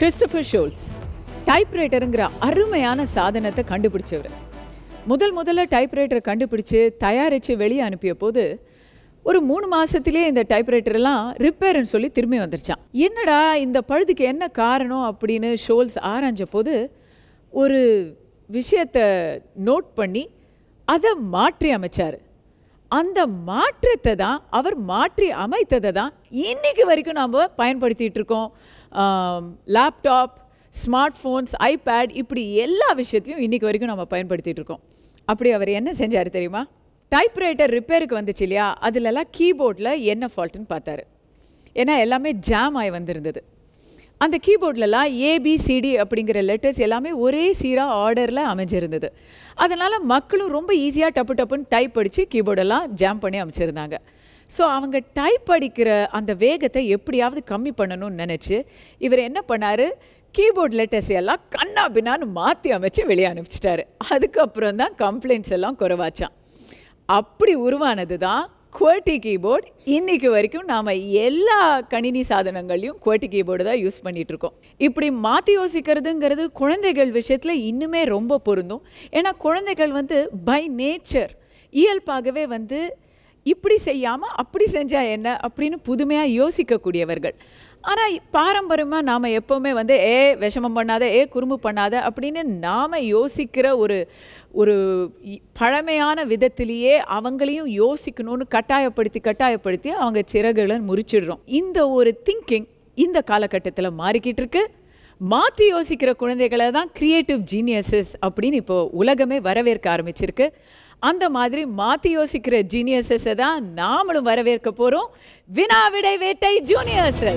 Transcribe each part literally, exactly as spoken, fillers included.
Christopher Scholz டைப்ரைட்டருங்கிற அருமையான சாதனத்தை கண்டுபிடிச்சவர். முதல் முதல்ல டைப்ரைட்டரை கண்டுபிடிச்சு தயாரித்து வெளியே அனுப்பிய போது ஒரு மூணு மாதத்துலேயே இந்த டைப்ரைட்டரெல்லாம் ரிப்பேர்னு சொல்லி திரும்பி வந்துருச்சான். என்னடா இந்த பழுதுக்கு என்ன காரணம் அப்படின்னு ஷோல்ஸ் ஆராய்ஞ்ச போது ஒரு விஷயத்தை நோட் பண்ணி அதை மாற்றி அமைச்சார். அந்த மாற்றத்தை தான் அவர் மாற்றி அமைத்ததை தான் இன்றைக்கி வரைக்கும் நாம் பயன்படுத்திகிட்டு இருக்கோம். லேப்டாப், ஸ்மார்ட் ஃபோன்ஸ், ஐபேட், இப்படி எல்லா விஷயத்தையும் இன்றைக்கி வரைக்கும் நம்ம பயன்படுத்திகிட்டு இருக்கோம். அப்படி அவர் என்ன செஞ்சார் தெரியுமா? டைப்ரைட்டர் ரிப்பேருக்கு வந்துச்சு இல்லையா, அதிலெல்லாம் கீபோர்டில் என்ன ஃபால்ட்டுன்னு பார்த்தாரு. ஏன்னா எல்லாமே ஜாம் ஆகி வந்திருந்தது. அந்த கீபோர்ட்லலாம் ஏபிசிடி அப்படிங்கிற லெட்டர்ஸ் எல்லாமே ஒரே சீராக ஆர்டரில் அமைஞ்சிருந்தது. அதனால் மக்களும் ரொம்ப ஈஸியாக டப்பு டப்புன்னு டைப் அடித்து கீபோர்டெல்லாம் ஜாம் பண்ணி அமைச்சிருந்தாங்க. ஸோ அவங்க டைப் அடிக்கிற அந்த வேகத்தை எப்படியாவது கம்மி பண்ணணும்னு நினச்சி இவர் என்ன பண்ணார், கீபோர்ட் லெட்டர்ஸ் எல்லாம் கண்ணா பின்னான்னு மாற்றி அமைச்சு வெளியே அனுப்பிச்சிட்டாரு. அதுக்கப்புறம் தான் கம்ப்ளைண்ட்ஸ் எல்லாம் குறைவாச்சான். அப்படி உருவானது தான் குவர்ட்டி கீபோர்டு. இன்றைக்கி வரைக்கும் நாம் எல்லா கணினி சாதனங்களையும் குவர்ட்டி கீபோர்டு தான் யூஸ் பண்ணிகிட்ருக்கோம். இப்படி மாற்றி யோசிக்கிறதுங்கிறது குழந்தைகள் விஷயத்தில் இன்னுமே ரொம்ப பொருந்தும். ஏன்னா குழந்தைகள் வந்து பை நேச்சர் இயல்பாகவே வந்து இப்படி செய்யாமல் அப்படி செஞ்சால் என்ன அப்படின்னு புதுமையாக யோசிக்கக்கூடியவர்கள். ஆனால் பாரம்பரியமாக நாம் எப்போவுமே வந்து ஏ விஷமம் பண்ணாத, ஏ குறும்பு பண்ணாத அப்படின்னு நாம் யோசிக்கிற ஒரு ஒரு பழமையான விதத்திலேயே அவங்களையும் யோசிக்கணும்னு கட்டாயப்படுத்தி கட்டாயப்படுத்தி அவங்க சிறகுகளை முறிச்சிடுறோம். இந்த ஒரு திங்கிங் இந்த காலகட்டத்தில் மாறிக்கிட்டு இருக்கு. மாற்றி யோசிக்கிற குழந்தைகளை தான் கிரியேட்டிவ் ஜீனியஸஸ் அப்படின்னு இப்போது உலகமே வரவேற்க ஆரம்பிச்சிருக்கு. அந்த மாதிரி மாற்றி யோசிக்கிற ஜீனியஸஸை தான் நாமளும் வரவேற்க போகிறோம். வினா விடை வேட்டை ஜூனியர்ஸ்.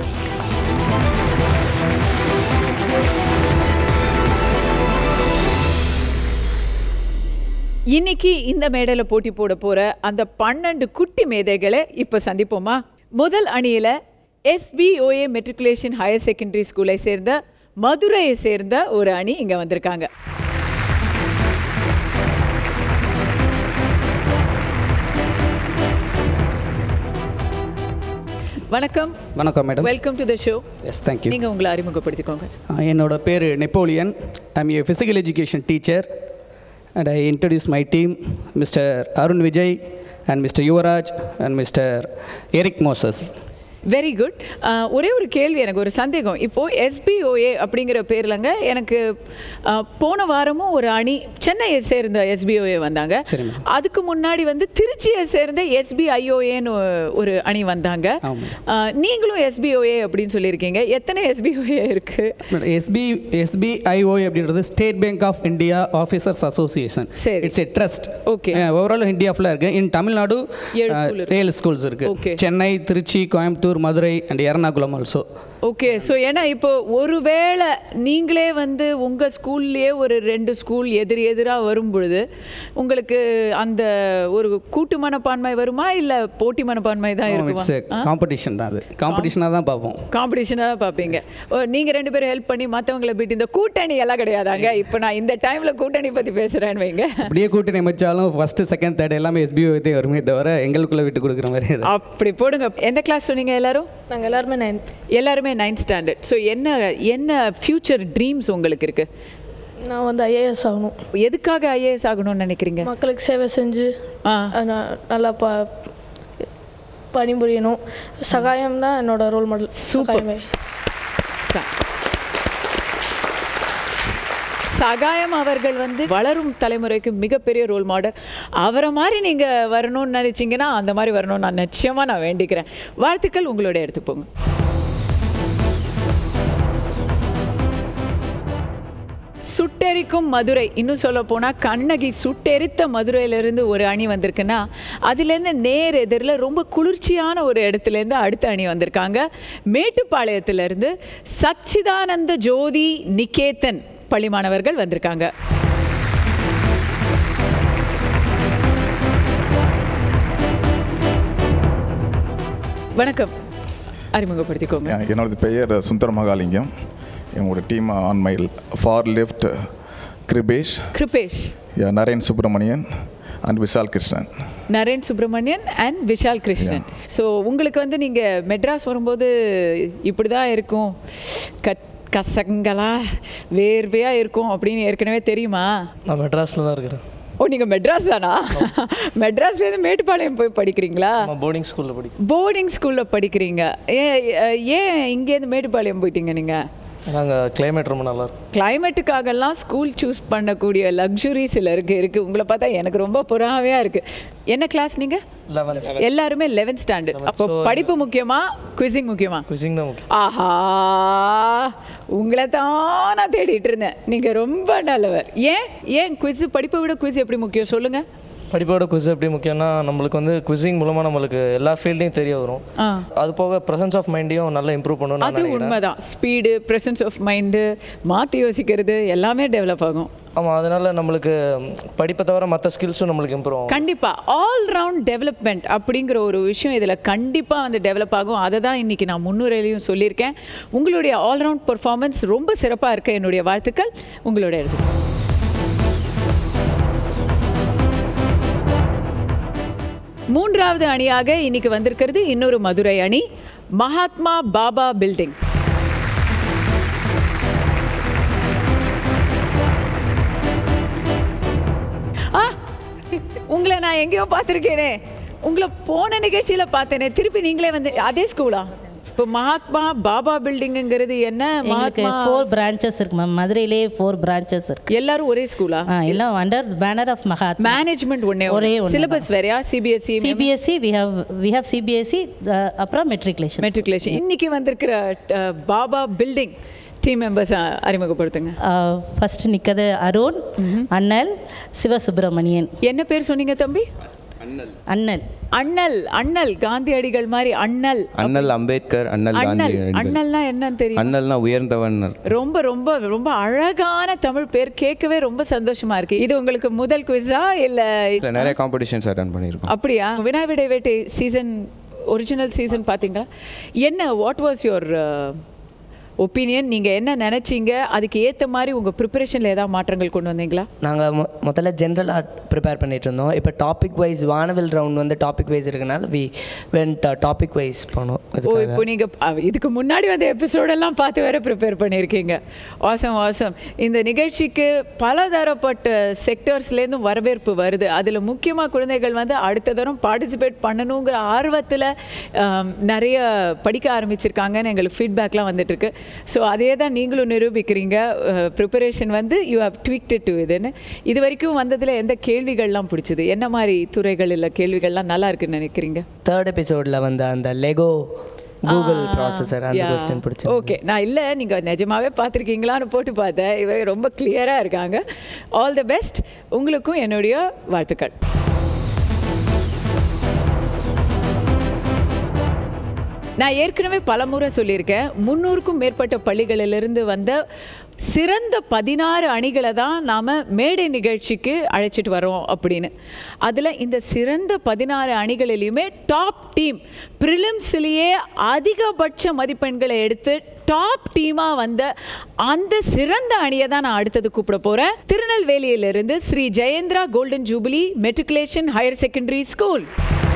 இன்னைக்கு இந்த மேடையில் போட்டி போட போகிற அந்த பன்னெண்டு குட்டி மேதைகளை இப்போ சந்திப்போமா? முதல் அணியில் எஸ்பிஓஏ மெட்ரிகுலேஷன் ஹையர் செகண்டரி ஸ்கூலை சேர்ந்த மதுரையை சேர்ந்த ஒரு அணி இங்கே வந்திருக்காங்க. வணக்கம். வணக்கம் madam. Welcome to the show. Yes, thank you. நீங்கள் உங்களை அறிமுகப்படுத்திக்கோங்க. என்னோட பேர் Napoleon. I am a physical education teacher and I introduce my team, Mister Arun Vijay and Mister Yuvaraj and Mister Eric Moses. Very good. ஒரே ஒரு கேள்வி, எனக்கு ஒரு சந்தேகம். இப்போது எஸ்பிஓஏ அப்படிங்கிற பேர்லங்க எனக்கு போன வாரமும் ஒரு அணி சென்னையை சேர்ந்த எஸ்பிஓஏ வந்தாங்க. அதுக்கு முன்னாடி வந்து திருச்சியை சேர்ந்த எஸ்பிஐஓஏன்னு ஒரு அணி வந்தாங்க. நீங்களும் எஸ்பிஓஏ அப்படின்னு சொல்லியிருக்கீங்க. எத்தனை எஸ்பிஓஏ இருக்குது? எஸ்பி எஸ்பிஐஓஏ அப்படின்றது State Bank of India officers association. சரி, it's a trust. Okay. Overall India ஃபுல்லாக இருக்குது. இன் தமிழ்நாடு ஏழு ஸ்கூல்ஸ் இருக்குது. Chennai, Trichy, Coimbatore, Madurai and Ernakulam also. Okay. So ஏன்னா இப்போ ஒருவேளை நீங்களே வந்து உங்கள் ஸ்கூல்லையே ஒரு ரெண்டு ஸ்கூல் எதிர் எதிராக வரும் பொழுது உங்களுக்கு அந்த ஒரு கூட்டு மனப்பான்மை வருமா இல்லை போட்டி மனப்பான்மை தான் இருக்குமா? காம்படிஷன் தான். அது காம்படிஷனாக தான் பார்ப்போம். காம்படிஷனாக தான் பார்ப்பீங்க. நீங்கள் ரெண்டு பேரும் ஹெல்ப் பண்ணி மற்றவங்களை போயிட்டு இந்த கூட்டணி எல்லாம் கிடையாதாங்க. இப்போ நான் இந்த டைமில் கூட்டணி பற்றி பேசுகிறேன்னு வைங்க. அப்படியே கூட்டணி அமைச்சாலும் ஃபஸ்ட்டு செகண்ட் தேர்ட் எல்லாமே எஸ்பிஓதே வருமே தவிர எங்களுக்குள்ளே விட்டு கொடுக்குற மாதிரி. அப்படி போடுங்க. எந்த கிளாஸ் சொன்னீங்க எல்லாரும்? நாங்கள் எல்லாருமே நைன்த். எல்லாருமே நைன்த் ஸ்டாண்டர்ட். ஸோ என்ன என்ன ஃப்யூச்சர் ட்ரீம்ஸ் உங்களுக்கு இருக்குது? நான் வந்து ஐஏஎஸ் ஆகணும். எதுக்காக ஐஏஎஸ் ஆகணும்னு நினைக்கிறீங்க? மக்களுக்கு சேவை செஞ்சு நல்லா ப பணிபுரியணும். சகாயம் தான் என்னோட ரோல் மாடல். சூப்பர். சகாயம் அவர்கள் வந்து வளரும் தலைமுறைக்கு மிகப்பெரிய ரோல் மாடல். அவரை மாதிரி நீங்கள் வரணும்னு நினச்சிங்கன்னா அந்த மாதிரி வரணும்னு நான் நிச்சயமாக நான் வேண்டிக்கிறேன். வாழ்த்துக்கள். உங்களோட எடுத்துப்போங்க. சுட்டெரிக்கும் மதுரை, இன்னும் சொல்ல போனால் கண்ணகி சுட்டெரித்த மதுரையிலேருந்து ஒரு அணி வந்திருக்குன்னா அதுலேருந்து நேர் எதிரில் ரொம்ப குளிர்ச்சியான ஒரு இடத்துலேருந்து அடுத்த அணி வந்திருக்காங்க. மேட்டுப்பாளையத்திலேருந்து சச்சிதானந்த ஜோதி நிகேதன் பள்ளி மாணவர்கள் வந்திருக்காங்க. வணக்கம், அறிமுகப்படுத்திக்கோங்க. என்னோட பெயர் சுந்தர மகாலிங்கம். எங்களோட team on my far left Kirubesh Kirubesh Naren Subramanian and Vishal Krishnan. Naren Subramanian and Vishal Krishnan. So உங்களுக்கு வந்து நீங்கள் மெட்ராஸ் வரும்போது இப்படி தான் இருக்கும், கட் கசங்களா வேர்வையாக இருக்கும் அப்படின்னு ஏற்கனவே தெரியுமா? நான் மெட்ராஸில் தான் இருக்கிறேன். ஓ, நீங்கள் மெட்ராஸ் தானா? மெட்ராஸ்லேருந்து மேட்டுப்பாளையம் போய் படிக்கிறீங்களா? போர்டிங் ஸ்கூலில் படிக்கிறேன். போர்டிங் ஸ்கூலில் படிக்கிறீங்க. ஏன் ஏன் இங்கேருந்து மேட்டுப்பாளையம் போயிட்டீங்க நீங்கள்? நாங்கள் கிளைமேட் ரொம்ப நல்லா இருக்கும். கிளைமேட்டுக்காகலாம் ஸ்கூல் சூஸ் பண்ணக்கூடிய லக்ஸுரி சிலருக்கு இருக்குது. உங்களை பார்த்தா எனக்கு ரொம்ப புறாவையாக இருக்குது. என்ன கிளாஸ் நீங்கள்? லெவன்த். எல்லாருமே லெவன்த் ஸ்டாண்டர்ட். அப்போ படிப்பு முக்கியமா குவிசிங் முக்கியமா? குவிசிங் தான் முக்கியம். ஆஹா, உங்களை தான் நான் தேடிட்டு இருந்தேன். நீங்கள் ரொம்ப நல்லவர். ஏன் ஏன் குவிஸ் படிப்பை விட குவிஸ் எப்படி முக்கியம் சொல்லுங்கள். படிப்போட குவிஸ் எப்படி முக்கியம்னா நம்மளுக்கு வந்து குவிசிங் மூலமாக நம்மளுக்கு எல்லா ஃபீல்டையும் தெரிய வரும். அது போக ப்ரெசன்ஸ் ஆஃப் மைண்டையும் நல்லா இம்ப்ரூவ் பண்ணணும். அது உண்மைதான். ஸ்பீடு, ப்ரெசன்ஸ் ஆஃப் மைண்டு, மாற்றி யோசிக்கிறது எல்லாமே டெவலப் ஆகும். ஆமாம், அதனால நம்மளுக்கு படிப்பை தவிர மற்ற ஸ்கில்ஸும் நம்மளுக்கு இம்ப்ரூவ் ஆகும். கண்டிப்பாக ஆல் ரவுண்ட் டெவலப்மெண்ட் அப்படிங்கிற ஒரு விஷயம் இதில் கண்டிப்பாக வந்து டெவலப் ஆகும். அதை தான் இன்றைக்கி நான் முன்னுரையிலையும் சொல்லியிருக்கேன். உங்களுடைய ஆல்ரவுண்ட் பர்ஃபார்மன்ஸ் ரொம்ப சிறப்பாக இருக்க என்னுடைய வாழ்த்துக்கள். உங்களோட எடுத்து மூன்றாவது அணியாக இன்னைக்கு வந்திருக்கிறது இன்னொரு மதுரை அணி, மகாத்மா பாபா பில்டிங். ஆ, உங்களை நான் எங்கேயோ பார்த்துருக்கேனே, உங்களை போன நிகழ்ச்சியில் பார்த்தேனே. திருப்பி நீங்களே வந்து அதே ஸ்கூலா? இப்போ மகாத்மா பாபா பில்டிங்கிறது என்ன? மகாத்மா ஃபோர் பிரான்ச்சஸ் இருக்கு மேம். மதுரையிலே ஃபோர் பிரான்ச்சஸ் இருக்கு. எல்லாரும் ஒரே ஸ்கூலா? எல்லாம் under banner of Mahatma. Management ஒண்ணே ஒரே. சிலபஸ் வேறயா? CBSE? CBSE we have we have CBSE அப்புறம் மெட்ரிகுலேஷன். மெட்ரிகுலேஷன். இன்னைக்கு வந்திருக்கிற பாபா பில்டிங் டீம் மெம்பர்ஸ் அறிமுகப்படுத்துங்க. ஃபர்ஸ்ட் நிற்கிறது அருண், அண்ணல், சிவசுப்பிரமணியன். என்ன பேர் சொன்னீங்க தம்பி? அண்ணல். அண்ணல் அண்ணல் அண்ணல் காந்தியடிகள் மாதிரி அண்ணல். அண்ணல் அம்பேத்கர், அண்ணல் காந்தி. அண்ணல்னா என்னன்னு தெரியும்? அண்ணல்னா உயர்ந்தவன். ரொம்ப ரொம்ப ரொம்ப அழகான தமிழ் பேர், கேட்கவே ரொம்ப சந்தோஷமா இருக்கு. இது உங்களுக்கு முதல் குவிஸா இல்ல நிறைய காம்படிஷன்ஸ் அட்டெண்ட் பண்ணியிருக்கோம்? அப்படியா? வினாய் விடை வேட்டை சீசன் ஒரிஜினல் சீசன் பார்த்தீங்களா? என்ன வாட் வாஸ் யுவர் ஒப்பீனியன்? நீங்கள் என்ன நினச்சிங்க? அதுக்கு ஏற்ற மாதிரி உங்கள் ப்ரிப்பரேஷனில் ஏதாவது மாற்றங்கள் கொண்டு வந்தீங்களா? நாங்கள் மொ முதல்ல ஜென்ரல் ஆர்ட் ப்ரிப்பேர் பண்ணிட்டு இருந்தோம். இப்போ டாபிக் வைஸ் வானவில் ரவுண்ட் வந்து டாபிக் வைஸ் இருக்கனால வி வென்ட் டாபிக் வைஸ் போனோம். ஓ, இப்போ நீங்கள் இதுக்கு முன்னாடி வந்த எபிசோடெல்லாம் பார்த்து வேறு ப்ரிப்பேர் பண்ணியிருக்கீங்க. Awesome awesome. இந்த நிகழ்ச்சிக்கு பலதரப்பட்ட செக்டர்ஸ்லேருந்தும் வரவேற்பு வருது. அதில் முக்கியமாக குழந்தைகள் வந்து அடுத்த தரம் பார்ட்டிசிபேட் பண்ணணுங்கிற ஆர்வத்தில் நிறைய படிக்க ஆரம்பிச்சிருக்காங்கன்னு எங்களுக்கு ஃபீட்பேக்லாம் வந்துட்டுருக்கு. ஸோ அதே தான் நீங்களும் நிரூபிக்கிறீங்க. ப்ரிப்பரேஷன் வந்து யூ ஹவ் ட்வீக்டட் டு இதுன்னு. இது வரைக்கும் வந்ததில் எந்த கேள்விகள்லாம் பிடிச்சது? என்ன மாதிரி துறைகள் இல்லை கேள்விகள்லாம் நல்லா இருக்குன்னு நினைக்கிறீங்க? தேர்ட் எபிசோடில் வந்து அந்த லெகோ கூகுள் ப்ராசஸர் அந்த கொஸ்டின் பிடிச்சி. ஓகே, நான் இல்லை நீங்கள் நிஜமாவே பார்த்துருக்கீங்களான்னு போட்டு பார்த்தேன். இவங்க ரொம்ப கிளியராக இருக்காங்க. All the best. உங்களுக்கும் என்னுடைய வாழ்த்துக்கள். நான் ஏற்கனவே பல முறை சொல்லியிருக்கேன், முன்னூறுக்கும் மேற்பட்ட பள்ளிகளிலிருந்து வந்த சிறந்த பதினாறு அணிகளை தான் நாம் மேடை நிகழ்ச்சிக்கு அழைச்சிட்டு வரோம் அப்படின்னு. அதில் இந்த சிறந்த பதினாறு அணிகளிலையுமே டாப் டீம் ப்ரிலிம்ஸ்லேயே அதிகபட்ச மதிப்பெண்களை எடுத்து டாப் டீமாக வந்த அந்த சிறந்த அணியை தான் நான் அடுத்தது கூப்பிட போகிறேன். திருநெல்வேலியிலிருந்து Sri Jayendra golden jubilee matriculation higher secondary school.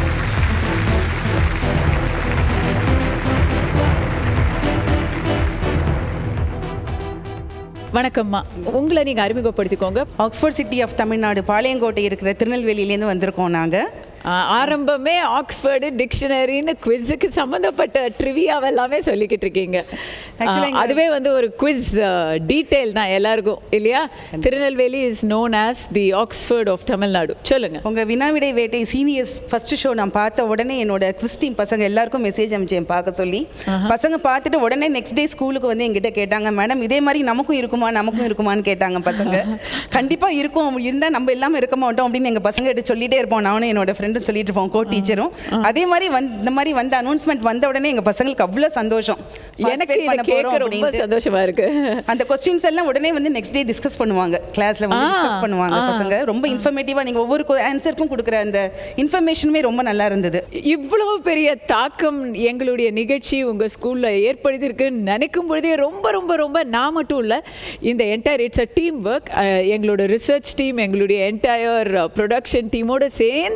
வணக்கம்மா, உங்களை நீங்கள் அறிமுகப்படுத்திக்கோங்க. Oxford city of Tamil Nadu Palayamkottai இருக்கிற திருநெல்வேலியிலேருந்து வந்திருக்கோம் நாங்கள். ஆரம்பமே ஆக்ஸ்ஃபோர்டு டிக்ஷனரின்னு குவிஸுக்கு சம்மந்தப்பட்ட ட்ரிவியாவெல்லாமே சொல்லிக்கிட்டு இருக்கீங்க. அதுவே வந்து ஒரு குவிஸ் டீட்டெயில் தான் எல்லாருக்கும் இல்லையா? Tirunelveli is known as the Oxford of Tamil Nadu. சொல்லுங்கள். உங்கள் வினாவிடை வேட்டை சீனியர்ஸ் ஃபர்ஸ்ட் ஷோ நான் பார்த்த உடனே என்னோட குவிஸ் டீம் பசங்க எல்லாருக்கும் மெசேஜ் அனுப்பிச்சேன் பார்க்க சொல்லி. பசங்க பார்த்துட்டு உடனே நெக்ஸ்ட் டே ஸ்கூலுக்கு வந்து எங்கிட்ட கேட்டாங்க, மேடம் இதே மாதிரி நமக்கும் இருக்குமா நமக்கும் இருக்குமான்னு கேட்டாங்க பசங்க. கண்டிப்பாக இருக்கும், இருந்தால் நம்ம இல்லாமல் இருக்க மாட்டோம் அப்படின்னு எங்கள் பசங்க கிட்ட சொல்லிகிட்டே இருப்போம். நானும் என்னோட ஃப்ரெண்டும் சொல்லிட்டு இருப்போம், கோ டீச்சரும். அதே மாதிரி வந்து இந்த மாதிரி வந்து அனௌன்ஸ்மெண்ட் வந்த உடனே எங்கள் பசங்களுக்கு அவ்வளோ சந்தோஷம். எனக்கு ரொம்ப சந்தோஷமா இருக்கு. அந்த கொஸ்டின்ஸ் எல்லாம் உடனே வந்து நெக்ஸ்ட் டே டிஸ்கஸ் பண்ணுவாங்க, கிளாஸ்ல வந்து டிஸ்கஸ் பண்ணுவாங்க பசங்க. ரொம்ப இன்ஃபர்மேட்டிவா நீங்க ஒவ்வொரு ஆன்சருக்கும் கொடுக்குற அந்த இன்ஃபர்மேஷனுமே ரொம்ப நல்லா இருந்தது. இவ்வளவு பெரிய தாக்கம் எங்களுடைய நிகழ்ச்சி உங்க ஸ்கூல்ல ஏற்படுத்தியிருக்குன்னு நினைக்கும் பொழுதே ரொம்ப ரொம்ப ரொம்ப நான் மட்டும் இல்லை, இந்த entire it's a team work. எங்களோட ரிசர்ச் டீம், எங்களுடைய என்டையர் ப்ரொடக்ஷன் டீமோடு சேர்ந்து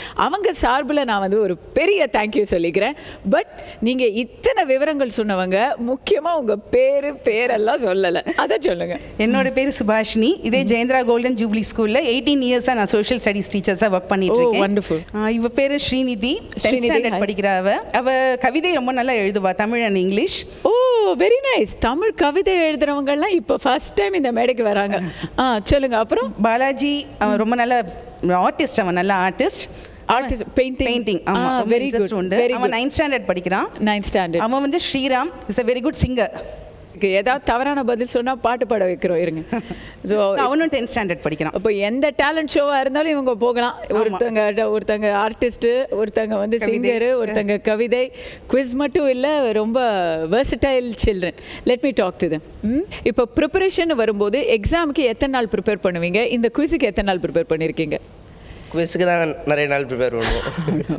அவங்க சார்பில் நான் வந்து ஒரு பெரிய தேங்க்யூ சொல்லிக்கிறேன். பட் நீங்கள் இத்தனை விவரங்கள் சொன்னவங்க முக்கியமாக உங்கள் பேர் பேரெல்லாம் சொல்லலை, அதை சொல்லுங்கள். என்னோட பேர் சுபாஷினி. இதே ஜெயந்திரா கோல்டன் ஜூப்ளி ஸ்கூலில் எயிட்டீன் இயர்ஸாக நான் சோஷியல் ஸ்டடீஸ் டீச்சர்ஸாக ஒர்க் பண்ணிட்டு இருக்கேன். வண்டர்ஃபுல். இவ பேர் ஸ்ரீநிதி, டென்த் ஸ்டாண்டர்ட் படிக்கிற அவ. அவ கவிதை ரொம்ப நல்லா எழுதுவா, Tamil and English. Oh very nice. Tamil கவிதை எழுதுறவங்கலாம் இப்போ ஃபர்ஸ்ட் டைம் இந்த மேடைக்கு வராங்க. ஆ சொல்லுங்க. அப்புறம் பாலாஜி அவன் ரொம்ப நல்ல ஆர்டிஸ்ட், அவன் நல்ல ஆர்டிஸ்ட். ஆர்டிஸ்ட் பெயிண்டிங் பெயிண்டிங் ஆமா வெரி குட் உண்டு. அவன் நைன்த் ஸ்டாண்டர்ட் படிக்கிறான். Ninth standard. அவன் வந்து Sriram is a very good singer. ஏதாவது தவறான பதில் சொன்னால் பாட்டு பாட வைக்கிறோம் இருங்க. ஸோ அவனும் டென்த் ஸ்டாண்டர்ட் படிக்கிறான். அப்போ எந்த டேலண்ட் ஷோவாக இருந்தாலும் இவங்க போகலாம். ஒருத்தங்க ஒருத்தங்க ஆர்டிஸ்ட்டு, ஒருத்தங்க வந்து சிங்கரு, ஒருத்தங்க கவிதை. குவிஸ் மட்டும் இல்லை, ரொம்ப versatile children. Let me talk to them. இப்போ ப்ரிப்பரேஷன் வரும்போது எக்ஸாமுக்கு எத்தனை நாள் ப்ரிப்பேர் பண்ணுவீங்க? இந்த குவிஸுக்கு எத்தனை நாள் ப்ரிப்பேர் பண்ணியிருக்கீங்க? குவிஸுக்கு தான் நிறைய நாள் ப்ரிப்பேர் பண்ணுவோம்.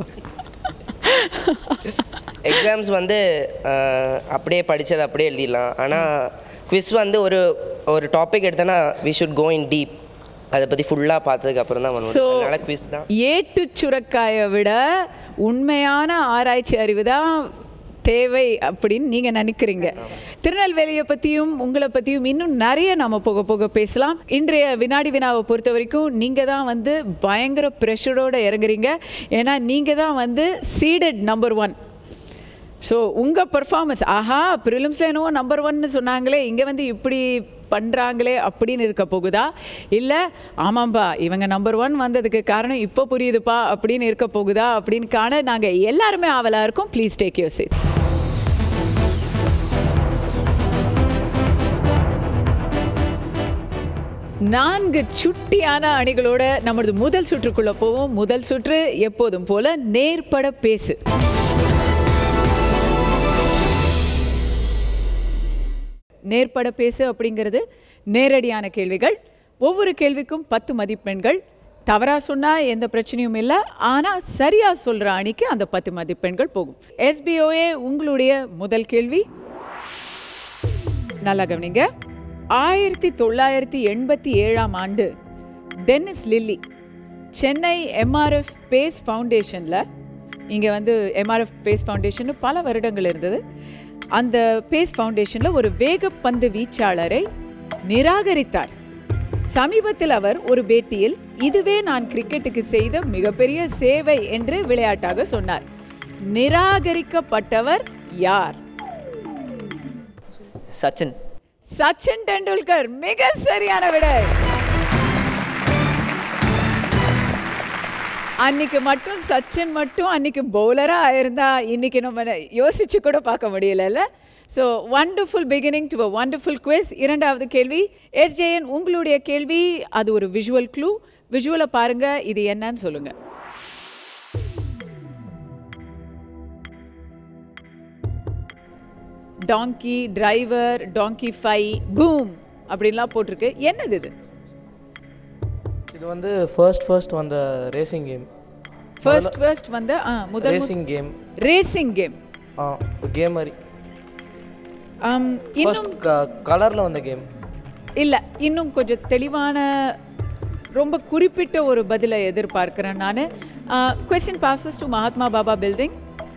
எக்ஸாம்ஸ் வந்து அப்படியே படித்தது அப்படியே எழுதிடலாம். ஆனால் குவிஸ் வந்து ஒரு ஒரு டாபிக் எடுத்தோன்னா we should go in deep. அதை பற்றி ஃபுல்லாக பார்த்ததுக்கு அப்புறம் தான் பண்ணுவோம். அதனால் குவிஸ் தான். ஏட்டு சுரக்காயை விட உண்மையான ஆராய்ச்சி அறிவு தான் தேவை அப்படின்னு நீங்கள் நினைக்கிறீங்க. திருநெல்வேலியை பற்றியும் உங்களை பற்றியும் இன்னும் நிறைய நம்ம போக போக பேசலாம். இன்றைய வினாடி வினாவை பொறுத்த வரைக்கும் நீங்கள் தான் வந்து பயங்கர ப்ரெஷரோடு இறங்குறீங்க. ஏன்னா நீங்கள் தான் வந்து சீடட் நம்பர் ஒன். ஸோ உங்கள் பர்ஃபார்மன்ஸ், ஆஹா ப்ரிலிம்ஸில் என்னவோ நம்பர் ஒன்னு சொன்னாங்களே, இங்கே வந்து இப்படி பண்ணுறாங்களே அப்படின்னு இருக்க போகுதா? இல்லை ஆமாம்பா இவங்க நம்பர் ஒன் வந்ததுக்கு காரணம் இப்போ புரியுதுப்பா அப்படின்னு இருக்க போகுதா அப்படின்னு காண நாங்கள் எல்லாருமே ஆவலாக இருக்கோம். Please take your seats. நான்கு சுட்டியான அணிகளோட நமது முதல் சுற்றுக்குள்ளே போவோம். முதல் சுற்று எப்போதும் போல நேர்பட பேசு. நேர்பட பேசு அப்படிங்கிறது நேரடியான கேள்விகள். ஒவ்வொரு கேள்விக்கும் பத்து மதிப்பெண்கள். தவறாக சொன்னால் எந்த பிரச்சனையும் இல்லை, ஆனால் சரியாக சொல்கிற அணிக்கு அந்த பத்து மதிப்பெண்கள் போகும். எஸ்பிஓஏ உங்களுடைய முதல் கேள்வி. நல்லா கவனிங்க. ஆயிரத்தி தொள்ளாயிரத்தி எண்பத்தி ஏழாம் ஆண்டு Dennis Lillee Chennai MRF pace ஃபவுண்டேஷனில், இங்கே வந்து எம்ஆர்எஃப் பேஸ் ஃபவுண்டேஷன் பல வருடங்கள் இருந்தது. அந்த பேஸ் ஃபவுண்டேஷனில் ஒரு வேகப்பந்து வீச்சாளரை நிராகரித்தார். சமீபத்தில் அவர் ஒரு பேட்டியில் இதுவே நான் கிரிக்கெட்டுக்கு செய்த மிகப்பெரிய சேவை என்று விளையாட்டாக சொன்னார். நிராகரிக்கப்பட்டவர் யார்? சச்சின். சச்சின் டெண்டுல்கர். மிக சரியான விடை. அன்னைக்கு மட்டும் சச்சின் மட்டும் அன்னைக்கு பவுலராக ஆயிருந்தா இன்னைக்கு நம்ம யோசிச்சு கூட பார்க்க முடியல. So wonderful beginning to a wonderful quiz. இரண்டாவது கேள்வி எஸ்ஜேஎன் உங்களுடைய கேள்வி. அது ஒரு விஷுவல் க்ளூ. விஷுவலை பாருங்க, இது என்னன்னு சொல்லுங்க. டாங்கி, டிரைவர், டாங்கி ஃபை, பூம் அப்படின்லாம் போட்டிருக்கு. என்னது இது? இது வந்து ஃபர்ஸ்ட் ஃபர்ஸ்ட் வந்த ரேசிங் கேம். ஃபர்ஸ்ட் ஃபர்ஸ்ட் வந்த முதல் ரேசிங் கேம். Racing game. ஆ கேம் மாதிரி. um இன்னும் கலர்ல வந்த கேம் இல்ல. இன்னும் கொஞ்சம் தெளிவான ரொம்ப குறிப்பிட்ட ஒரு பதிலை எதிர்பார்க்கிறேன் நான். Question passes to Mahatma Baba building.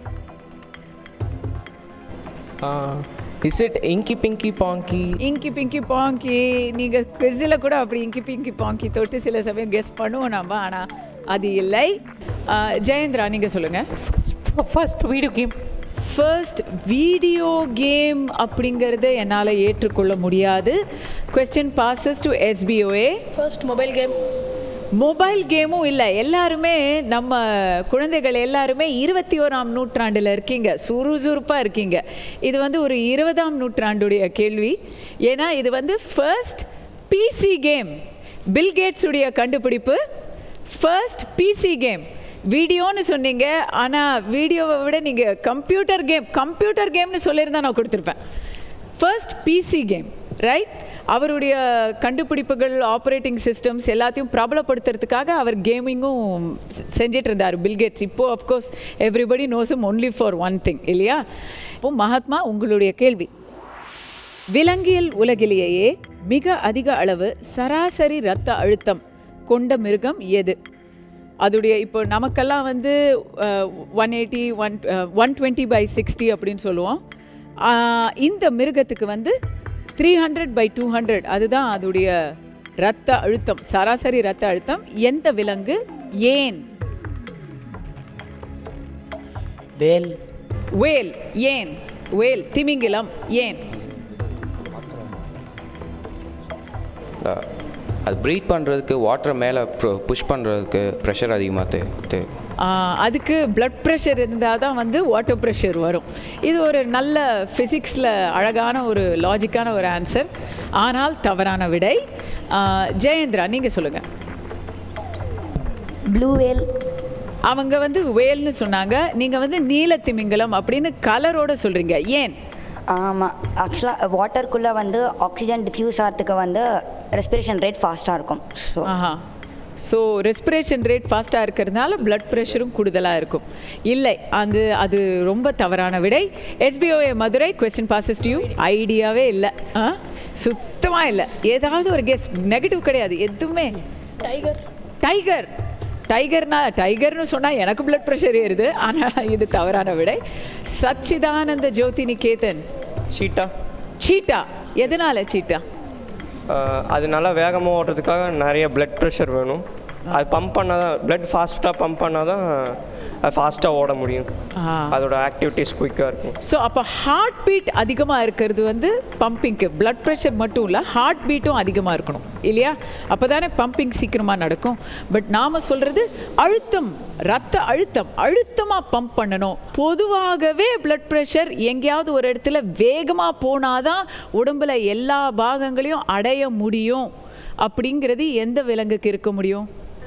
Is it inky pinky பாங்கி? இங்கி பிங்கி பாங்கி. நீங்கள் குவிஸில் கூட அப்படி இங்கி பிங்கி பாங்கி தொட்டு சில சமயம் கெஸ் பண்ணுவோம் நம்ம, ஆனால் அது இல்லை. ஜெயேந்திரா நீங்கள் சொல்லுங்கள். First video game. First video game அப்படிங்கிறது என்னால் ஏற்றுக்கொள்ள முடியாது. Question passes to SPOA. First mobile game. Mobile கேமும் இல்லை. எல்லாருமே நம்ம குழந்தைகள் எல்லாருமே இருபத்தி ஓராம் நூற்றாண்டில் இருக்கீங்க, சுறுசுறுப்பாக இருக்கீங்க. இது வந்து ஒரு இருபதாம் நூற்றாண்டுடைய கேள்வி. ஏன்னா இது வந்து ஃபர்ஸ்ட் பிசி கேம். பில்கேட்ஸுடைய கண்டுபிடிப்பு. First PC game. வீடியோன்னு சொன்னீங்க, ஆனால் வீடியோவை விட நீங்கள் கம்ப்யூட்டர் கேம் கம்ப்யூட்டர் கேம்னு சொல்லியிருந்தா நான் கொடுத்துருப்பேன். First PC game, right? அவருடைய கண்டுபிடிப்புகள், ஆப்ரேட்டிங் சிஸ்டம்ஸ் எல்லாத்தையும் பிரபலப்படுத்துறதுக்காக அவர் கேமிங்கும் செஞ்சிட்டு இருந்தார் பில்கேட்ஸ். இப்போது of course everybody knows him only for one thing, இல்லையா? இப்போ மகாத்மா உங்களுடைய கேள்வி. விலங்கியல் உலகிலேயே மிக அதிக அளவு சராசரி இரத்த அழுத்தம் கொண்ட மிருகம் எது? அதோடைய இப்போ நமக்கெல்லாம் வந்து one eighty one one twenty by sixty அப்படின்னு சொல்லுவோம். இந்த மிருகத்துக்கு வந்து three hundred by two hundred அதுதான் அதோடைய இரத்த அழுத்தம், சராசரி இரத்த அழுத்தம். எந்த விலங்கு? ஏன்? வேல். வேல். ஏன்? வேல். திமிங்கிலம். ஏன்? அது ப்ரீத் பண்ணுறதுக்கு வாட்டர் மேலே புஷ் பண்ணுறதுக்கு ப்ரெஷர் அதிகமாக தே அதுக்கு பிளட் ப்ரெஷர் இருந்தால் தான் வந்து வாட்டர் ப்ரெஷர் வரும். இது ஒரு நல்ல ஃபிசிக்ஸில் அழகான ஒரு லாஜிக்கான ஒரு ஆன்சர், ஆனால் தவறான விடை. ஜெயேந்திரா நீங்கள் சொல்லுங்கள். Blue whale. அவங்க வந்து வேல்னு சொன்னாங்க, நீங்கள் வந்து நீலத்திமிங்கலம் அப்படின்னு கலரோடு சொல்கிறீங்க. ஏன்? ஆமாம், ஆக்சுவலாக வாட்டருக்குள்ளே வந்து ஆக்சிஜன் டிஃப்யூஸ் ஆகிறதுக்கு வந்து ரெஸ்பிரேஷன் ரேட் ஃபாஸ்ட்டாக இருக்கும். ஸோ ஆஹா ஸோ ரெஸ்பிரேஷன் ரேட் ஃபாஸ்ட்டாக இருக்கிறதுனால பிளட் ப்ரெஷரும் கூடுதலாக இருக்கும். இல்லை, அது அது ரொம்ப தவறான விடை. SPOA Madurai question passes to you. ஐடியாவே இல்லை, ஆ சுத்தமாக இல்லை. ஏதாவது ஒரு கெஸ். நெகட்டிவ் கிடையாது எதுவுமே. டைகர். டைகர். டைகர்னா டைகர்னு சொன்னால் எனக்கு பிளட் ப்ரெஷர் ஏறுது, ஆனால் இது தவறான விடை. சச்சிதானந்த ஜோதி நிகேதன். சீட்டா. சீட்டா. எதனால சீட்டா? அது நல்லா வேகமாக ஓட்டுறதுக்காக நிறைய பிளட் ப்ரெஷர் வேணும். அது பம்ப் பண்ணால் தான், பிளட் ஃபாஸ்ட்டாக பம்ப் பண்ணால் தான் அது ஃபாஸ்ட்டாக ஓட முடியும். அதோட ஆக்டிவிட்டீஸ் குயிக்காக இருக்கும். ஸோ அப்போ ஹார்ட் பீட் அதிகமாக இருக்கிறது வந்து பம்பிங்க்கு. பிளட் ப்ரெஷர் மட்டும் இல்லை, ஹார்ட் பீட்டும் அதிகமாக இருக்கணும் இல்லையா? அப்போ தானே பம்பிங் சீக்கிரமாக நடக்கும். பட் நாம் சொல்கிறது அழுத்தம், ரத்த அழுத்தம், அழுத்தமாக பம்ப் பண்ணணும். பொதுவாகவே பிளட் ப்ரெஷர் எங்கேயாவது ஒரு இடத்துல வேகமாக போனால் தான் உடம்புல எல்லா பாகங்களையும் அடைய முடியும். அப்படிங்கிறது எந்த விலங்குக்கு இருக்க முடியும்?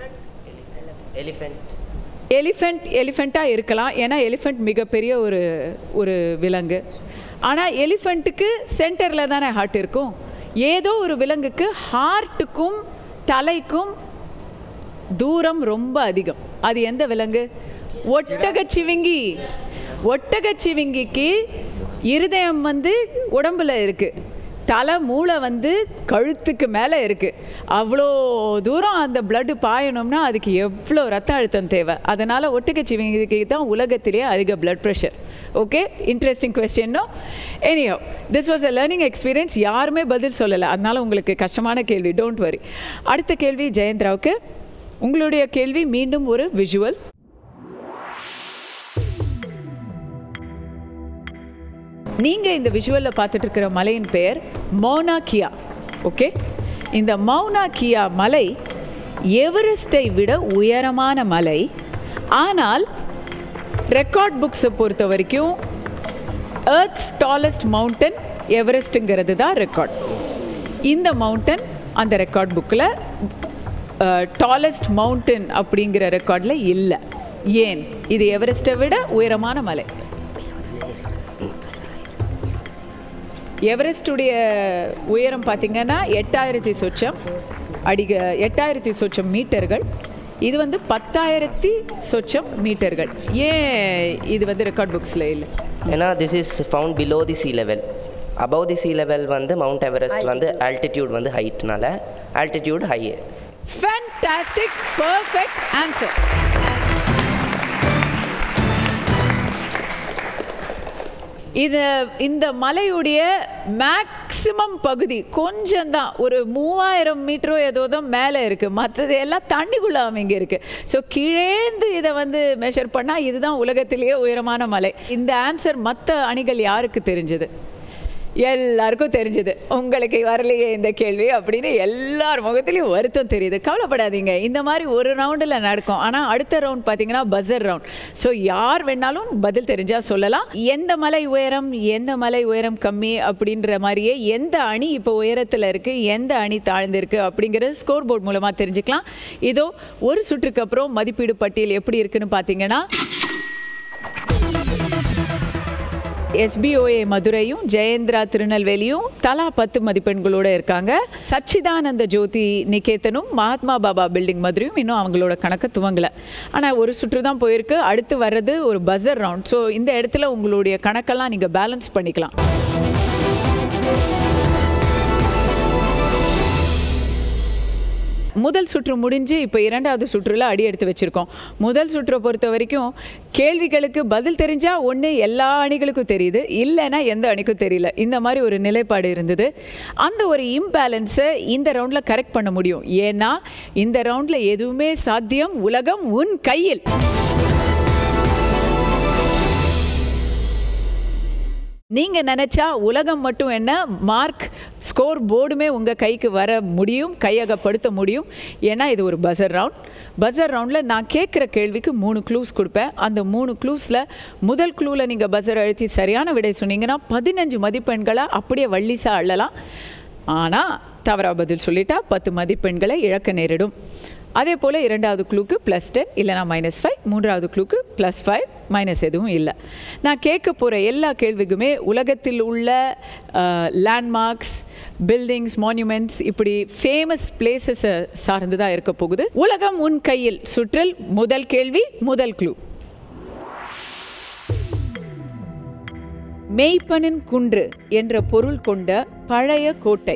எலிஃபென்ட். எலிஃபெண்ட் எலிஃபெண்ட்டாக இருக்கலாம், ஏன்னா எலிஃபெண்ட் மிகப்பெரிய ஒரு ஒரு விலங்கு. ஆனால் எலிஃபெண்ட்டுக்கு சென்டரில் தானே ஹார்ட் இருக்கும். ஏதோ ஒரு விலங்குக்கு ஹார்ட்டுக்கும் தலைக்கும் தூரம் ரொம்ப அதிகம். அது எந்த விலங்கு? ஒட்டகச்சிவிங்கி. ஒட்டகச்சிவிங்கிக்கு இருதயம் வந்து உடம்புல இருக்குது, தலை மூளை வந்து கழுத்துக்கு மேலே இருக்குது. அவ்வளோ தூரம் அந்த பிளட்டு பாயணும்னா அதுக்கு எவ்வளோ ரத்த அழுத்தம் தேவை. அதனால் ஒட்டகச்சிவிங்கிக்கு தான் உலகத்திலேயே அதிக பிளட் ப்ரெஷர். ஓகே, இன்ட்ரெஸ்டிங் கொஸ்டின்னோ. Anyhow, this was a learning experience. யாருமே பதில் சொல்லலை, அதனால் உங்களுக்கு கஷ்டமான கேள்வி. Don't worry. அடுத்த கேள்வி ஜெயேந்திராவுக்கு. உங்களுடைய கேள்வி மீண்டும் ஒரு விஷுவல். நீங்கள் இந்த விஷுவலில் பார்த்துட்டு இருக்கிற மலையின் பெயர் மௌனா கியா. ஓகே, இந்த மௌனா கியா மலை எவரெஸ்ட்டை விட உயரமான மலை. ஆனால் ரெக்கார்ட் புக்ஸை பொறுத்த வரைக்கும் எர்த்ஸ் டாலஸ்ட் மவுண்டன் எவரெஸ்ட்டுங்கிறது தான் ரெக்கார்ட். இந்த மவுண்டன் அந்த ரெக்கார்ட் புக்கில் டாலஸ்ட் மவுண்டன் அப்படிங்கிற ரெக்கார்டில் இல்லை. ஏன்? இது எவரெஸ்ட்டை விட உயரமான மலை. எவரெஸ்டுடைய உயரம் பார்த்திங்கன்னா எட்டாயிரத்தி சொச்சம் அடிக எட்டாயிரத்தி சொச்சம் மீட்டர்கள். இது வந்து பத்தாயிரத்தி சொச்சம் மீட்டர்கள். ஏன் இது வந்து ரெக்கார்ட் புக்ஸில் இல்லை? ஏன்னா this is found below the sea level. Above the sea level வந்து மவுண்ட் எவரெஸ்ட் வந்து ஆல்டிடியூட் வந்து ஹைட்னால altitude higher. Fantastic, perfect answer. இது இந்த மலையுடைய மேக்ஸிமம் பகுதி கொஞ்சம்தான், ஒரு மூவாயிரம் மீட்டரோ ஏதோ தான் மேலே இருக்குது. மற்றது எல்லாம் தண்ணிக்குள்ளே அமைங்க இருக்குது. ஸோ கீழேந்து இதை வந்து மெஷர் பண்ணால் இதுதான் உலகத்திலேயே உயரமான மலை. இந்த ஆன்சர் மற்ற அணிகள் யாருக்கு தெரிஞ்சது? எல்லாருக்கும் தெரிஞ்சது. உங்களுக்கு வரலையே இந்த கேள்வி அப்படின்னு எல்லார் முகத்துலேயும் வருத்தம் தெரியுது. கவலைப்படாதீங்க, இந்த மாதிரி ஒரு ரவுண்டில் நடக்கும். ஆனால் அடுத்த ரவுண்ட் பார்த்தீங்கன்னா பஸர் ரவுண்ட். ஸோ யார் வேணாலும் பதில் தெரிஞ்சால் சொல்லலாம். எந்த மலை உயரம், எந்த மலை உயரம் கம்மி அப்படின்ற மாதிரியே எந்த அணி இப்போ உயரத்தில் இருக்குது, எந்த அணி தாழ்ந்திருக்கு அப்படிங்கிறது ஸ்கோர் போர்டு மூலமாக தெரிஞ்சுக்கலாம். இதோ ஒரு சுற்றுக்கு அப்புறம் மதிப்பீடு பட்டியல் எப்படி இருக்குன்னு பார்த்தீங்கன்னா எஸ்பிஓஏ மதுரையும் ஜெயேந்திரா திருநெல்வேலியும் தலா பத்து மதிப்பெண்களோடு இருக்காங்க. சச்சிதானந்த ஜோதி நிகேதனும் மகாத்மா பாபா பில்டிங் மதுரையும் இன்னும் அவங்களோட கணக்கு துவங்கலை. ஆனால் ஒரு சுற்று தான் போயிருக்கு. அடுத்து வர்றது ஒரு பஸர் ரவுண்ட். ஸோ இந்த இடத்துல உங்களுடைய கணக்கெல்லாம் நீங்கள் பேலன்ஸ் பண்ணிக்கலாம். முதல் சுற்று முடிஞ்சு இப்போ இரண்டாவது சுற்றுல அடி எடுத்து வச்சுருக்கோம். முதல் சுற்றை பொறுத்த வரைக்கும் கேள்விகளுக்கு பதில் தெரிஞ்சால் ஒன்று எல்லா அணிகளுக்கும் தெரியுது, இல்லைன்னா எந்த அணிக்கும் தெரியல. இந்த மாதிரி ஒரு நிலைப்பாடு இருந்தது. அந்த ஒரு இம்பேலன்ஸை இந்த ரவுண்டில் கரெக்ட் பண்ண முடியும். ஏன்னா இந்த ரவுண்டில் எதுவுமே சாத்தியம், உலகம் உன் கையில். நீங்கள் நினச்சா உலகம் மட்டும் என்ன, மார்க் ஸ்கோர் போர்டுமே உங்கள் கைக்கு வர முடியும், கையகப்படுத்த முடியும். ஏன்னா இது ஒரு பஸர் ரவுண்ட். பஸர் ரவுண்டில் நான் கேட்குற கேள்விக்கு மூணு க்ளூஸ் கொடுப்பேன். அந்த மூணு க்ளூஸில் முதல் க்ளூவில் நீங்கள் பஸர் அழுத்தி சரியான விடை சொன்னீங்கன்னா பதினஞ்சு மதிப்பெண்களை அப்படியே வள்ளிசா அள்ளலாம். ஆனால் தவறாக பதில் சொல்லிட்டா பத்து மதிப்பெண்களை இழக்க நேரிடும். அதே போல் இரண்டாவது க்ளூக்கு ப்ளஸ் டென், இல்லைனா மைனஸ் ஃபைவ். மூன்றாவது க்ளூக்கு ப்ளஸ் ஃபைவ், மைனஸ் எதுவும் இல்லை. நான் கேட்க போகிற எல்லா கேள்விக்குமே உலகத்தில் உள்ள லேண்ட்மார்க்ஸ், பில்டிங்ஸ், மான்யூமெண்ட்ஸ், இப்படி ஃபேமஸ் பிளேசஸை சார்ந்து தான் இருக்க போகுது. உலகம் உன் கையில் சுற்றில் முதல் கேள்வி, முதல் க்ளூ. மெய்ப்பனின் குன்று என்ற பொருள் கொண்ட பழைய கோட்டை.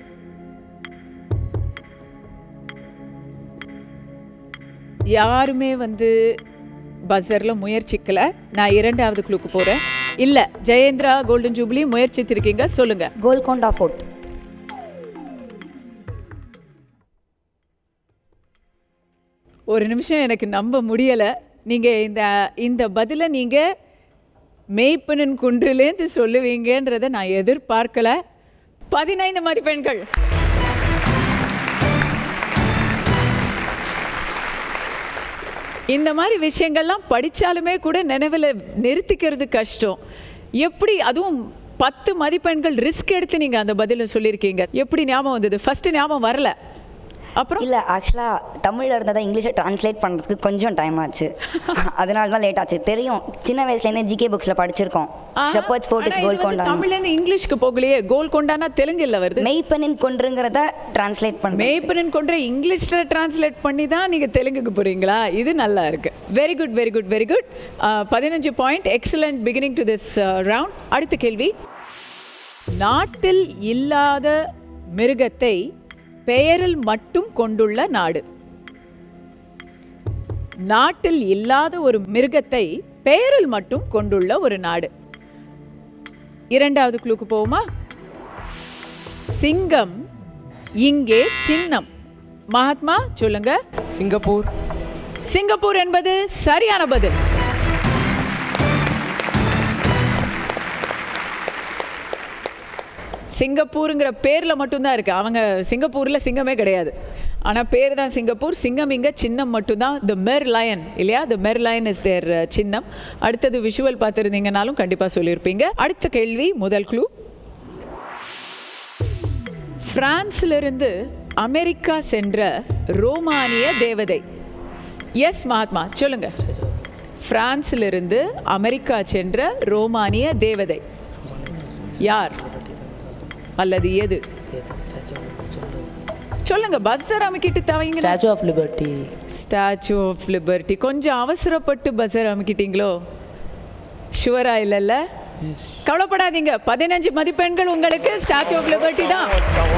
யாருமே வந்து பஸரில் முயற்சிக்கல. நான் இரண்டாவது க்ளூக்கு போகிறேன். இல்லை, ஜெயேந்திரா, கோல்டன் ஜூப்ளி முயற்சித்திருக்கீங்க, சொல்லுங்க. கோல்கொண்டா ஃபோர்ட். ஒரு நிமிஷம், எனக்கு நம்ப முடியலை. நீங்கள் இந்த இந்த பதிலை நீங்கள் மெய்ப்பனின் குன்றிலேருந்து சொல்லுவீங்கன்றதை நான் எதிர்பார்க்கல. பதினைந்து மதிப்பெண்கள். இந்த மாதிரி விஷயங்கள்லாம் படித்தாலுமே கூட நினைவில் நிறுத்திக்கிறது கஷ்டம். எப்படி, அதுவும் பத்து மதிப்பெண்கள் ரிஸ்க் எடுத்து நீங்கள் அந்த பதிலை சொல்லியிருக்கீங்க. எப்படி ஞாபகம் வந்தது? ஃபஸ்ட்டு ஞாபகம் வரல, அப்புறம் இல்லை, ஆக்சுவலாக தமிழில் இருந்ததை இங்கிலீஷை ட்ரான்ஸ்லேட் பண்ணுறதுக்கு கொஞ்சம் டைம் ஆச்சு. அதனால தான் லேட் ஆச்சு. தெரியும், சின்ன வயசுலேருந்தே ஜிகே புக்ஸில் படிச்சிருக்கோம். Shepherd's fort is Golconda. தமிழ்லேருந்து இங்கிலீஷ்க்கு போகலையே. கோல்கொண்டானா தெலுங்குல வருது. மெய்ப்பனின் கொன்றுங்கிறத ட்ரான்ஸ்லேட் பண்ண. மெய்ப்பனின் கொன்று இங்கிலீஷில் ட்ரான்ஸ்லேட் பண்ணி தான் நீங்கள் தெலுங்குக்கு போகிறீங்களா? இது நல்லா இருக்கு. Very good, very good, very good. பதினஞ்சு point. Excellent beginning to this round. அடுத்த கேள்வி. நாட்டில் இல்லாத மிருகத்தை பெயரில் மட்டும் கொண்டுள்ள நாடு. நாட்டில் இல்லாத ஒரு மிருகத்தை பெயரில் மட்டும் கொண்டுள்ள ஒரு நாடு. இரண்டாவது க்ளூக்கு போவோமா? சிங்கம் இங்கே சின்னம். மகாத்மா சொல்லுங்க. சிங்கப்பூர். சிங்கப்பூர் என்பது சரியான பதில். சிங்கப்பூருங்கிற பேரில் மட்டும்தான் இருக்குது. அவங்க சிங்கப்பூரில் சிங்கமே கிடையாது, ஆனால் பேர் தான் சிங்கப்பூர். சிங்கம் இங்கே சின்னம் மட்டும்தான். த மெர் லயன் இல்லையா? த மெர் லயன் இஸ் தேர் சின்னம். அடுத்தது விஷுவல் பார்த்துருந்தீங்கனாலும் கண்டிப்பாக சொல்லியிருப்பீங்க. அடுத்த கேள்வி, முதல் க்ளூ. பிரான்சிலிருந்து அமெரிக்கா சென்ற ரோமானிய தேவதை. எஸ் மகாத்மா சொல்லுங்க. பிரான்சிலிருந்து அமெரிக்கா சென்ற ரோமானிய தேவதை யார் அல்லது எது? சொல்லுங்க. பஸர் அமுக்கிட்டு தவங்க. Statue of Liberty. Statue of Liberty. கொஞ்சம் அவசரப்பட்டு பஸர் அமுக்கிட்டீங்களோ? ஷுவரா இல்லைல்ல? கவலைப்படாதீங்க, பதினஞ்சு மதிப்பெண்கள் உங்களுக்கு. ஸ்டாச்சு ஆஃப் லிபர்ட்டி தான்.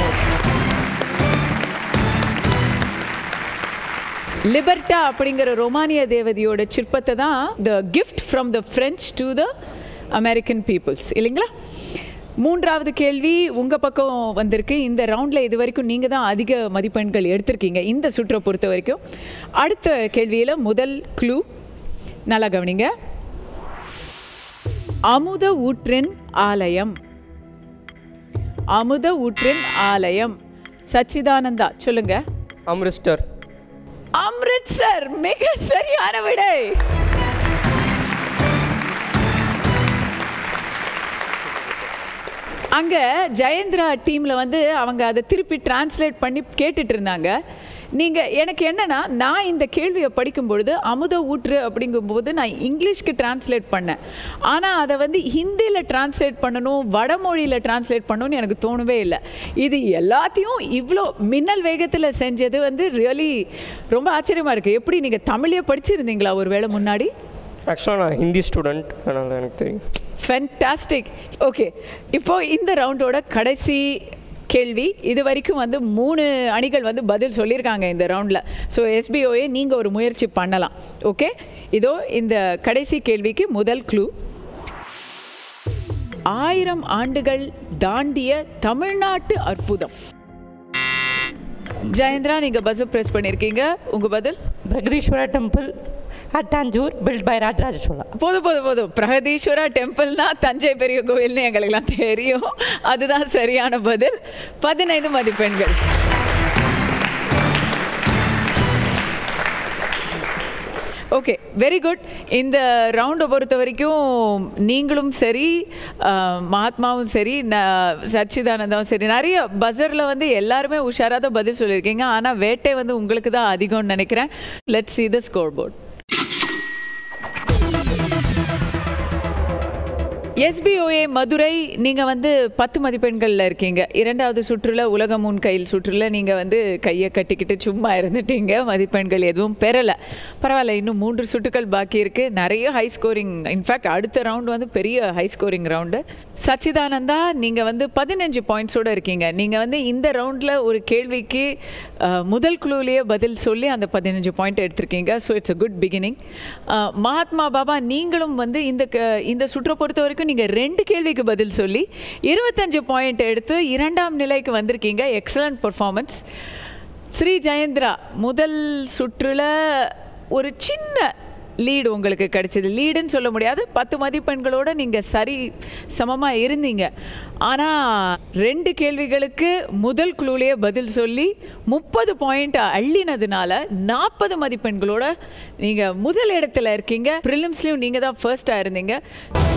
லிபர்ட்டா அப்படிங்கிற ரோமானிய தேவதையோட சிற்பத்தை தான் the gift from the French to the American peoples இல்லைங்களா? மூன்றாவது கேள்வி உங்கள் பக்கம் வந்திருக்கு. இந்த ரவுண்டில் இது வரைக்கும் நீங்கள் தான் அதிக மதிப்பெண்கள் எடுத்திருக்கீங்க இந்த சுற்றை பொறுத்த வரைக்கும். அடுத்த கேள்வியில் முதல் க்ளூ நல்லா கவனிங்க. அமுத ஊற்றின் ஆலயம். அமுத ஊற்றின் ஆலயம். சச்சிதானந்தா சொல்லுங்க. அம்ரிட்சர். அம்ரிட்சர் மிக சரியான விடை. அங்கே ஜெயேந்திரா டீமில் வந்து அவங்க அதை திருப்பி டிரான்ஸ்லேட் பண்ணி கேட்டுட்டு இருந்தாங்க. நீங்கள் எனக்கு என்னென்னா, நான் இந்த கேள்வியை படிக்கும் பொழுது அமுத ஊற்று அப்படிங்கும்போது நான் இங்கிலீஷ்க்கு டிரான்ஸ்லேட் பண்ணேன். ஆனால் அதை வந்து ஹிந்தியில் டிரான்ஸ்லேட் பண்ணணும், வடமொழியில் டிரான்ஸ்லேட் பண்ணணும்னு எனக்கு தோணவே இல்லை. இது எல்லாத்தையும் இவ்வளோ மின்னல் வேகத்தில் செஞ்சது வந்து ரியலி ரொம்ப ஆச்சரியமாக இருக்குது. எப்படி நீங்கள் தமிழே படிச்சிருந்தீங்களா ஒரு வேளை முன்னாடி? ஆக்சுவலாக நான் ஹிந்தி ஸ்டூடெண்ட், அதனால் எனக்கு தெரியும். ஃபேன்டாஸ்டிக். ஓகே, இப்போது இந்த ரவுண்டோட கடைசி கேள்வி. இது வரைக்கும் வந்து மூணு அணிகள் வந்து பதில் சொல்லியிருக்காங்க இந்த ரவுண்டில். ஸோ எஸ்பிஓஏ நீங்கள் ஒரு முயற்சி பண்ணலாம். ஓகே, இதோ இந்த கடைசி கேள்விக்கு முதல் க்ளூ. ஆயிரம் ஆண்டுகள் தாண்டிய தமிழ்நாட்டு அற்புதம். ஜெயந்திரா, நீங்கள் பஸ்ஸை ப்ரெஸ் பண்ணியிருக்கீங்க. உங்கள் பதில்? Brihadeeswara temple at Tanjore, built by Rajaraja Chola. போதும் போதும் போதும் பிரகதீஸ்வரா டெம்பிள்னா தஞ்சை பெரிய கோயில்னு எங்களுக்கெல்லாம் தெரியும். அதுதான் சரியான பதில். பதினைந்து மதிப்பெண்கள். Okay, very good. இந்த ரவுண்டை பொறுத்த வரைக்கும் நீங்களும் சரி, மகாத்மாவும் சரி, சச்சிதானந்தாவும் சரி, நிறைய பஸரில் வந்து எல்லாருமே உஷாராக தான் பதில் சொல்லியிருக்கீங்க. ஆனால் வேட்டை வந்து உங்களுக்கு தான் அதிகம்னு நினைக்கிறேன். Let's see the scoreboard. SPOA Madurai, நீங்கள் வந்து பத்து மதிப்பெண்களில் இருக்கீங்க. இரண்டாவது சுற்றுல உலகம் உன் கையில் சுற்றுல நீங்கள் வந்து கையை கட்டிக்கிட்டு சும்மா இருந்துட்டீங்க, மதிப்பெண்கள் எதுவும் பெறலை. பரவாயில்ல, இன்னும் மூன்று சுற்றுகள் பாக்கி இருக்குது. நிறைய ஹை ஸ்கோரிங், இன்ஃபேக்ட் அடுத்த ரவுண்டு வந்து பெரிய ஹை ஸ்கோரிங் ரவுண்டு. சச்சிதானந்தா, நீங்கள் வந்து பதினஞ்சு பாயிண்ட்ஸோடு இருக்கீங்க. நீங்கள் வந்து இந்த ரவுண்டில் ஒரு கேள்விக்கு முதல் குழுவிலேயே பதில் சொல்லி அந்த பதினஞ்சு பாயிண்ட் எடுத்திருக்கீங்க. So it's a good beginning. Mahatma Baba, நீங்களும் வந்து இந்த இந்த சுற்றை பொறுத்த வரைக்கும் நீங்கள் ரெண்டு கேள்விக்கு பதில் சொல்லி இருபத்தஞ்சு பாயிண்ட் எடுத்து இரண்டாம் நிலைக்கு வந்திருக்கீங்க. Excellent performance. ஸ்ரீ ஜெயந்திரா, முதல் சுற்றுல ஒரு சின்ன லீடு உங்களுக்கு கிடைச்சிது. லீடுன்னு சொல்ல முடியாது, பத்து மதிப்பெண்களோடு நீங்கள் சரி சமமாக இருந்தீங்க. ஆனால் ரெண்டு கேள்விகளுக்கு முதல் குழுவிலேயே பதில் சொல்லி முப்பது பாயிண்ட் அள்ளினதுனால நாற்பது மதிப்பெண்களோட நீங்கள் முதல் இடத்துல இருக்கீங்க. ப்ரிலிம்ஸ்லேயும் நீங்கள் தான் ஃபர்ஸ்ட்டாக இருந்தீங்க.